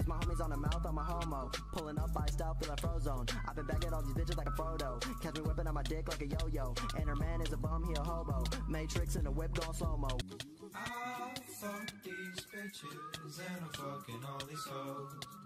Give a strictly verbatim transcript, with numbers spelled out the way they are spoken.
Cause my homies on the mouth, I'm a homo. Pulling up by style, feeling frozone. I've been bagging all these bitches like a Frodo. Catch me whipping on my dick like a yo-yo. And her man is a bum, he a hobo. Matrix in the whip, gon' slow-mo. I fuck these bitches and I'm fucking all these hoes.